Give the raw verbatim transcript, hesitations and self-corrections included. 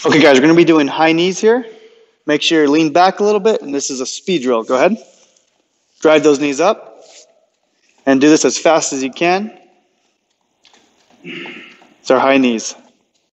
Okay, guys, we're going to be doing high knees here. Make sure you lean back a little bit, and this is a speed drill. Go ahead. Drive those knees up, and do this as fast as you can. It's our high knees.